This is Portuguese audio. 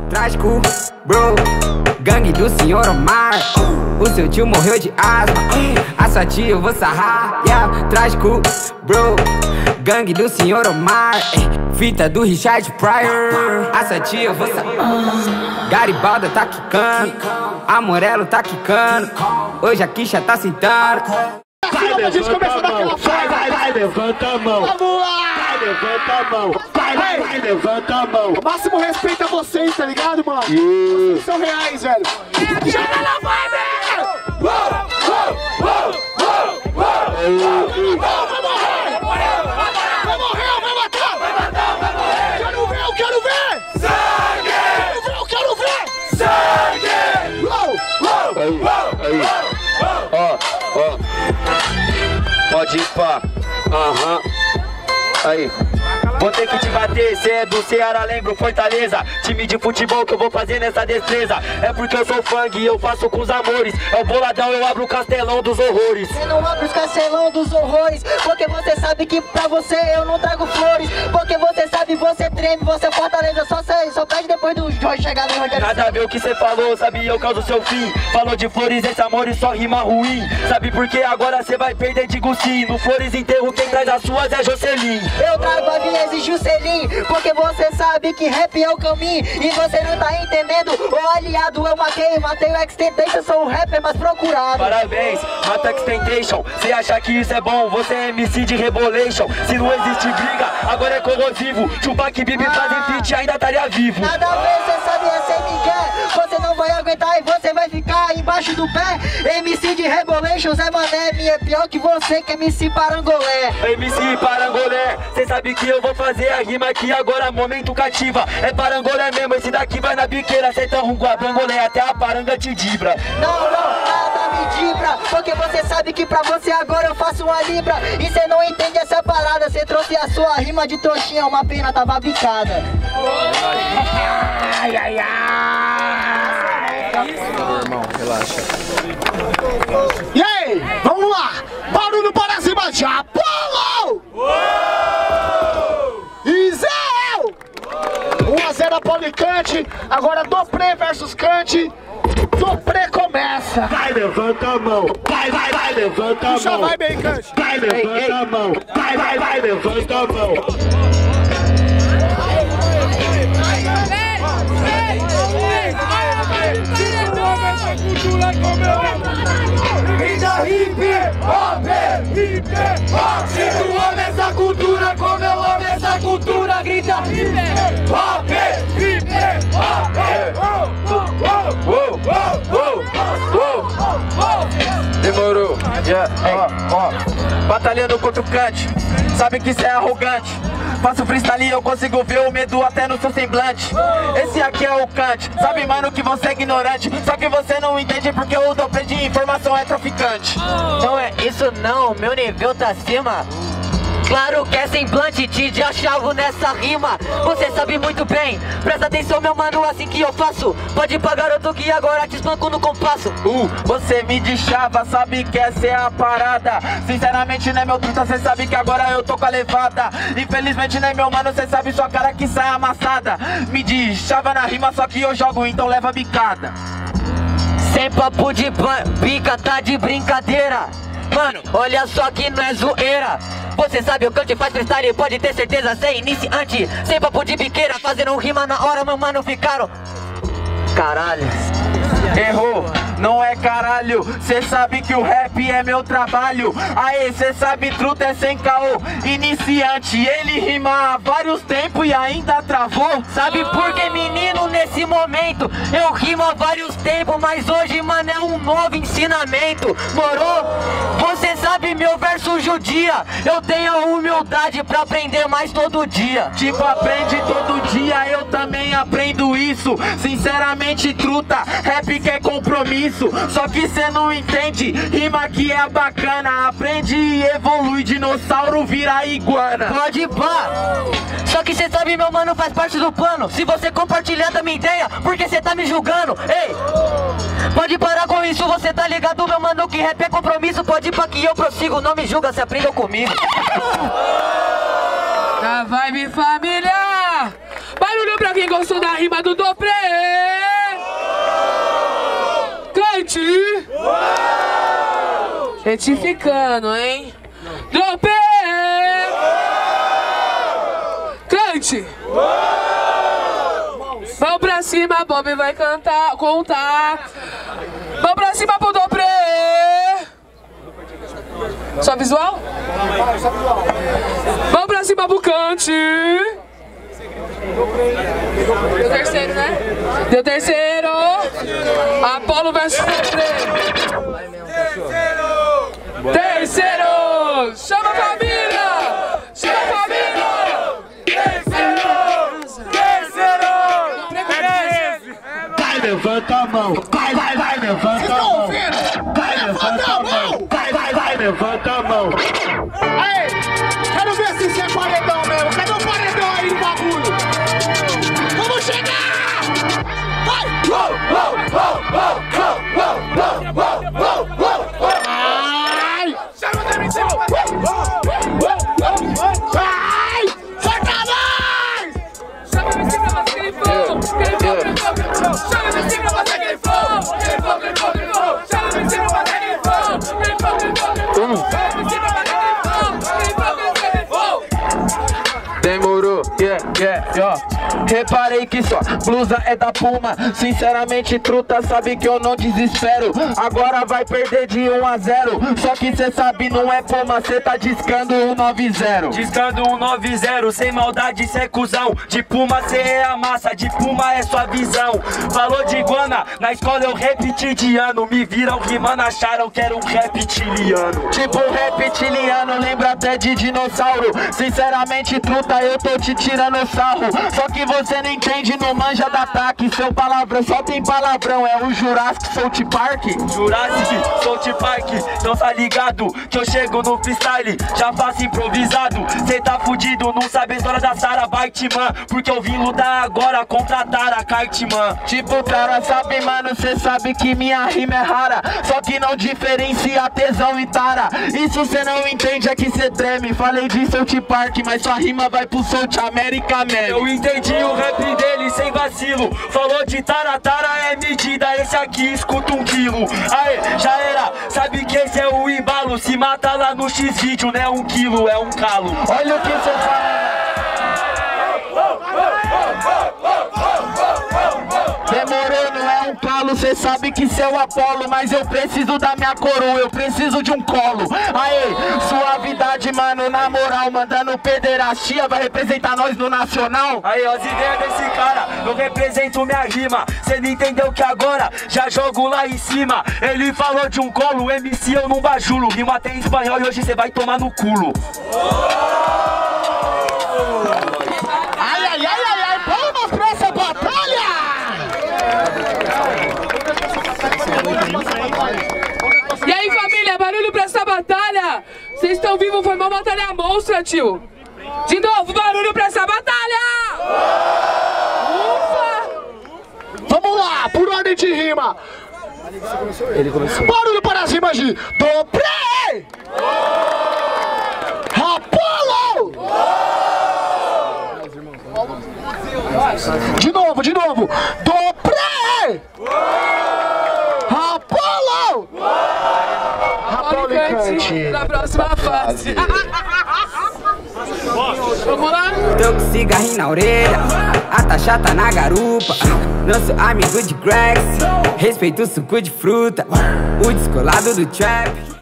Trágico, bro, gangue do Senhor Omar. O seu tio morreu de asma, a sua tia eu vou sarrar. Trágico, bro, gangue do Senhor Omar. Fita do Richard Pryor, a sua tia eu vou sarrar. Garibalda tá quicando, Amorelo tá quicando, hoje a quicha tá sentando. Vai, levanta a mão, vai, levanta a mão. Vamos lá! Vai, levanta a mão, vai, levanta a mão. Máximo respeito a vocês, tá ligado, mano? Vocês são reais, velho. Joga na vibe! Vai morrer, vai matar! Eu quero ver! Sangue! Eu quero ver! Sangue! Aí. Ó. Pode ir pá. Aí. Vou ter que te bater, cê é do Ceará, lembro Fortaleza. Time de futebol que eu vou fazer nessa destreza. É porque eu sou funk e eu faço com os amores. É o boladão, eu abro o castelão dos horrores. Você não abre os castelão dos horrores, porque você sabe que pra você eu não trago flores. Porque você sabe, você treme, você Fortaleza. Só pede depois do Jorge chegar no Rogério. Nada a ver o que cê falou, sabe, eu causo seu fim. Falou de flores, esse amor e só rima ruim. Sabe por que agora cê vai perder de Gussi? No Flores Enterro quem traz as suas é Jocelyn. Eu trago a Vias e Juscelin, porque você sabe que rap é o caminho. E você não tá entendendo, ô aliado, eu matei o X-Tentation, sou um rapper mais procurado. Parabéns, mata X-Tentation. Se achar que isso é bom, você é MC de Rebolation. Se não existe briga, agora é corrosivo. Tupac e Bibi fazem feat e ainda estaria vivo. Nada a ver, você sabe, é sem Miguel. Você não vai aguentar e você vai ficar embaixo do pé. MC de Rebolation, Zé Mané, é pior que você que é MC Parangolé. MC Parangolé, cê sabe que eu vou fazer a rima aqui agora, momento cativa. É Parangolé mesmo, esse daqui vai na biqueira. Cê tá com a Parangolé, até a paranga te dibra. Não, nada me dibra, porque você sabe que pra você agora eu faço uma libra. E cê não entende essa parada, cê trouxe a sua rima de trouxinha, uma pena tava bicada. Ai. Irmão, relaxa. E aí, vamos lá! Barulho para cima de Apolo! Isel! 1-0 a Policante, agora Dopré versus Cante. Dopré começa! Vai, levanta a mão! Vai, levanta a mão! Puxa, vai bem, Cante! Vai, levanta a mão! Vai, levanta a mão! Grita hip hop, hip hop. Se tu ama essa cultura, como eu amo essa cultura, grita hip hop, hip hop. Demorou, batalhando contra o Cante. Sabe que cê é arrogante. Faço freestyle e eu consigo ver o medo até no seu semblante. Esse aqui é o Cante, sabe mano que você é ignorante. Só que você não entende porque o Dopré de informação é traficante. Não é isso não, meu nível tá acima. Claro que é semblante, te achavo nessa rima. Você sabe muito bem, presta atenção meu mano, assim que eu faço. Pode ir pra garoto que agora te espanco no compasso. Você me deixava, sabe que essa é a parada. Sinceramente né meu truta, cê sabe que agora eu tô com a levada. Infelizmente né meu mano, cê sabe sua cara que sai amassada. Me deixava na rima, só que eu jogo, então leva bicada. Sem papo de pica, tá de brincadeira. Mano, olha só que não é zoeira. Você sabe o que eu te faz freestyle, pode ter certeza, cê é iniciante. Sem papo de biqueira, fazendo rima na hora, meu mano, ficaram... Caralho. Errou, não é caralho. Cê sabe que o rap é meu trabalho. Aê, cê sabe truta é sem caô. Iniciante, ele rima há vários tempos e ainda travou. Sabe por que menino, nesse momento eu rimo há vários tempos, mas hoje mano é um novo ensinamento. Morou? Você sabe meu verso judia. Eu tenho a humildade pra aprender mais todo dia. Tipo, aprende todo dia, eu também aprendo isso. Sinceramente truta, rap que é compromisso. Só que cê não entende, rima que é bacana. Aprende e evolui, dinossauro vira iguana. Pode pá. Só que cê sabe meu mano, faz parte do plano. Se você compartilhar da minha ideia, porque cê tá me julgando. Ei, pode parar com isso, você tá ligado meu mano, que rap é compromisso. Pode ir pra que eu prossigo, não me julga, se aprendam comigo. Da vibe família. Barulho pra quem gostou da rima do Dopré. Retificando, hein? Dopê! Cante! Mão pra cima, Bob vai contar. Mão pra cima pro Dopê! Só visual? Mão pra cima pro Cante! Deu terceiro, né? Deu terceiro! Apolo versus Dopê! Terceiro! Chama a família! Chama a família! Terceiro! Vai, levanta a mão! Vai, levanta a mão! Vai, levanta a mão! Vai, levanta a mão! Aí! Quero ver se isso é paredão mesmo! Cadê o paredão aí do bagulho? Vamos chegar! Vai! Ai! Chama o demitido! Ai! Sacanagem! Chama o MC pra fazer aquele flow! Chama o MC pra fazer aquele flow! Chama o MC pra fazer aquele flow! Demorou, yeah. Reparei que sua blusa é da Puma. Sinceramente, truta, sabe que eu não desespero. Agora vai perder de 1 a 0. Só que cê sabe, não é Puma, cê tá discando 190. Discando 190, sem maldade, cê é cuzão. De Puma cê é a massa, de Puma é sua visão. Falou de Guana, na escola eu repeti de ano. Me viram rimando, acharam que era um reptiliano. Tipo reptiliano, lembra até de dinossauro. Sinceramente, truta, eu tô te tirando sarro. Só que você não entende, não manja da ataque. Seu palavrão só tem palavrão, é o Jurassic South Park. Jurassic South Park, então tá ligado que eu chego no freestyle, já faço improvisado. Cê tá fudido, não sabe a história da Sarah Bartman, porque eu vim lutar agora contra a Tara Cartman. Tipo, cara, sabe, mano, cê sabe que minha rima é rara, só que não diferencia tesão e tara. Isso cê não entende, é que cê treme. Falei de South Park, mas sua rima vai pro South America, man. Eu entendi o rap dele sem vacilo. Falou de tara, é medida, esse aqui escuta 1 quilo. Aê, já era, sabe que esse é o embalo. Se mata lá no X-Vídeo, não é 1 quilo, é um calo. Olha o que cê fala. Demorou, não é um calo, cê sabe que cê é o Apolo. Mas eu preciso da minha coroa, eu preciso de um colo. Aê, suavidade, mano, na moral. Mandando pederastia, vai representar nós no Nacional. Aí, ó, as ideias desse cara, eu represento minha rima. Cê não entendeu que agora já jogo lá em cima. Ele falou de um colo, MC eu não bajulo. Rima até em espanhol e hoje cê vai tomar no culo. Ai, palmas pra essa batalha! E aí, família, barulho pra essa batalha! Vocês estão vivos, foi uma batalha monstra, tio! De novo, barulho pra essa batalha! Ufa! Vamos lá, por ordem de rima! Ele começou. Barulho para as rimas de Dopê! Apolo! De novo! Dopê! Apolo! Apolo e Cante. Na próxima fase. Vamos lá? Tô com cigarrinho na orelha, a taxa tá na garupa. Não sou amigo de Grex, respeito o suco de fruta, o descolado do trap.